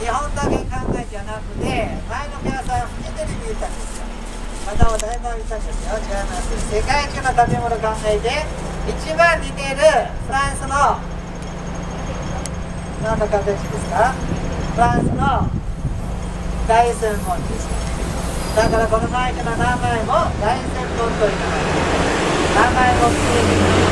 日本だけ考えじゃなくて、前の皆さんフジテレビ言ったんですよ。またお台場言ったんですよ。違います。世界中の建物考えて一番似ているフランスの何の形ですか？フランスの凱旋門です。だからこのマイクの名前も凱旋門という名前もついています。